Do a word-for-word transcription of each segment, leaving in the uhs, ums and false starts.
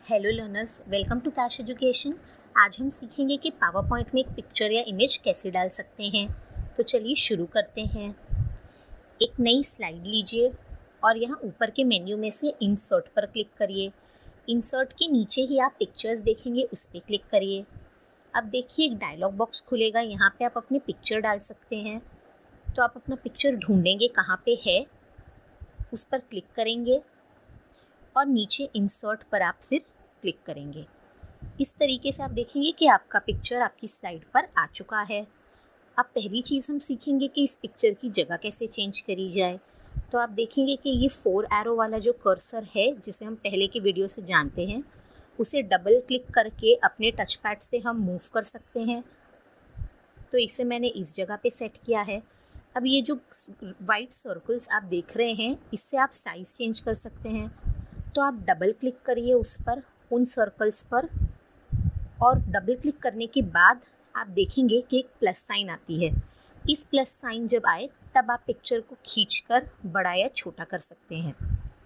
Hello learners, welcome to Cash education. आज हम सीखेंगे कि पावर पॉइंट में एक पिक्चर या इमेज कैसे डाल सकते हैं। तो चलिए शुरू करते हैं। एक नई स्लाइड लीजिए और यहाँ ऊपर के मेन्यू में से इंसर्ट पर क्लिक करिए। इंसर्ट के नीचे ही आप पिक्चर्स देखेंगे, उस पर क्लिक करिए। अब देखिए एक डायलॉग बॉक्स खुलेगा, यहाँ पे आप अपनी पिक्चर डाल सकते हैं। तो आप अपना पिक्चर ढूंढेंगे कहाँ पे है, उस पर क्लिक करेंगे और नीचे इंसर्ट पर आप फिर क्लिक करेंगे। इस तरीके से आप देखेंगे कि आपका पिक्चर आपकी स्लाइड पर आ चुका है। अब पहली चीज़ हम सीखेंगे कि इस पिक्चर की जगह कैसे चेंज करी जाए। तो आप देखेंगे कि ये फोर एरो वाला जो कर्सर है, जिसे हम पहले की वीडियो से जानते हैं, उसे डबल क्लिक करके अपने टच पैड से हम मूव कर सकते हैं। तो इसे मैंने इस जगह पे सेट किया है। अब ये जो वाइट सर्कल्स आप देख रहे हैं, इससे आप साइज़ चेंज कर सकते हैं। तो आप डबल क्लिक करिए उस पर, उन सर्कल्स पर, और डबल क्लिक करने के बाद आप देखेंगे कि एक प्लस साइन आती है। इस प्लस साइन जब आए तब आप पिक्चर को खींचकर बड़ा या छोटा कर सकते हैं।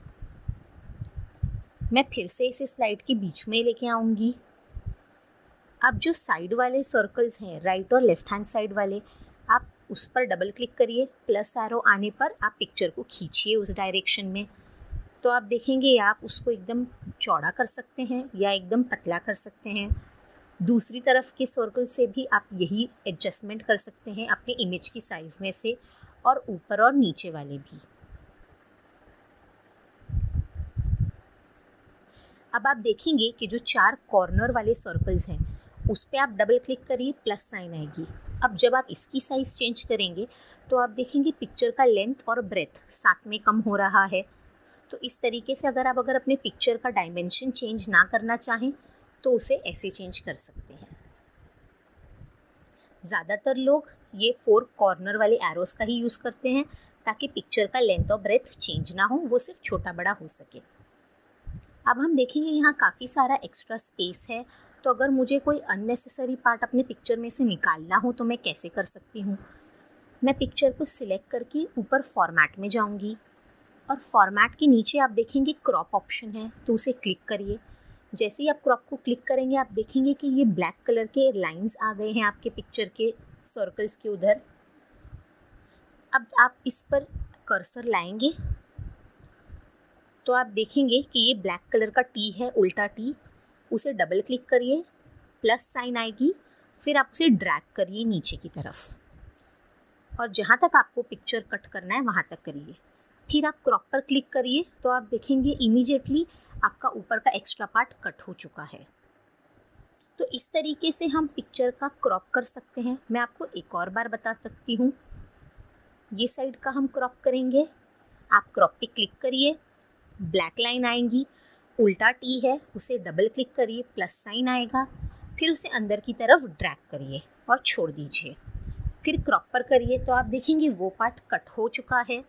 मैं फिर से इसे स्लाइड के बीच में लेके आऊँगी। अब जो साइड वाले सर्कल्स हैं, राइट और लेफ्ट हैंड साइड वाले, आप उस पर डबल क्लिक करिए। प्लस एरो आने पर आप पिक्चर को खींचिए उस डायरेक्शन में। तो आप देखेंगे आप उसको एकदम चौड़ा कर सकते हैं या एकदम पतला कर सकते हैं। दूसरी तरफ के सर्कल से भी आप यही एडजस्टमेंट कर सकते हैं अपने इमेज की साइज़ में से, और ऊपर और नीचे वाले भी। अब आप देखेंगे कि जो चार कॉर्नर वाले सर्कल्स हैं, उस पर आप डबल क्लिक करिए, प्लस साइन आएगी। अब जब आप इसकी साइज़ चेंज करेंगे तो आप देखेंगे पिक्चर का लेंथ और ब्रेथ साथ में कम हो रहा है। तो इस तरीके से अगर आप अगर अपने पिक्चर का डायमेंशन चेंज ना करना चाहें तो उसे ऐसे चेंज कर सकते हैं। ज़्यादातर लोग ये फोर कॉर्नर वाले एरोस का ही यूज़ करते हैं ताकि पिक्चर का लेंथ और ब्रेथ चेंज ना हो, वो सिर्फ छोटा बड़ा हो सके। अब हम देखेंगे यहाँ काफ़ी सारा एक्स्ट्रा स्पेस है। तो अगर मुझे कोई अननेसेसरी पार्ट अपने पिक्चर में से निकालना हो तो मैं कैसे कर सकती हूँ। मैं पिक्चर को सिलेक्ट करके ऊपर फॉर्मेट में जाऊँगी और फॉर्मेट के नीचे आप देखेंगे क्रॉप ऑप्शन है, तो उसे क्लिक करिए। जैसे ही आप क्रॉप को क्लिक करेंगे आप देखेंगे कि ये ब्लैक कलर के लाइंस आ गए हैं आपके पिक्चर के सर्कल्स के उधर। अब आप इस पर कर्सर लाएंगे तो आप देखेंगे कि ये ब्लैक कलर का टी है, उल्टा टी, उसे डबल क्लिक करिए, प्लस साइन आएगी, फिर आप उसे ड्रैग करिए नीचे की तरफ और जहाँ तक आपको पिक्चर कट करना है वहाँ तक करिए। फिर आप क्रॉप पर क्लिक करिए तो आप देखेंगे इमीडिएटली आपका ऊपर का एक्स्ट्रा पार्ट कट हो चुका है। तो इस तरीके से हम पिक्चर का क्रॉप कर सकते हैं। मैं आपको एक और बार बता सकती हूँ। ये साइड का हम क्रॉप करेंगे, आप क्रॉप पे क्लिक करिए, ब्लैक लाइन आएंगी, उल्टा टी है, उसे डबल क्लिक करिए, प्लस साइन आएगा, फिर उसे अंदर की तरफ ड्रैग करिए और छोड़ दीजिए। फिर क्रॉप पर करिए तो आप देखेंगे वो पार्ट कट हो चुका है।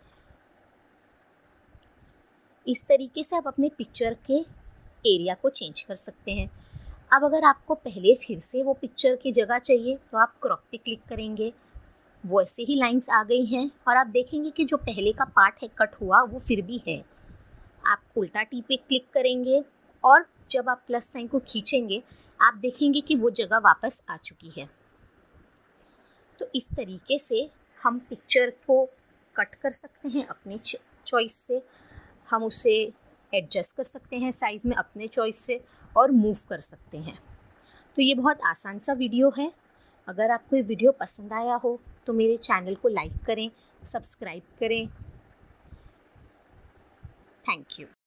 इस तरीके से आप अपने पिक्चर के एरिया को चेंज कर सकते हैं। अब अगर आपको पहले फिर से वो पिक्चर की जगह चाहिए तो आप क्रॉप पे क्लिक करेंगे, वो ऐसे ही लाइंस आ गई हैं और आप देखेंगे कि जो पहले का पार्ट है कट हुआ वो फिर भी है। आप उल्टा टी पे क्लिक करेंगे और जब आप प्लस साइन को खींचेंगे आप देखेंगे कि वो जगह वापस आ चुकी है। तो इस तरीके से हम पिक्चर को कट कर सकते हैं अपने चॉइस से। हम उसे एडजस्ट कर सकते हैं साइज़ में अपने चॉइस से और मूव कर सकते हैं। तो ये बहुत आसान सा वीडियो है। अगर आपको ये वीडियो पसंद आया हो तो मेरे चैनल को लाइक करें, सब्सक्राइब करें। Thank you.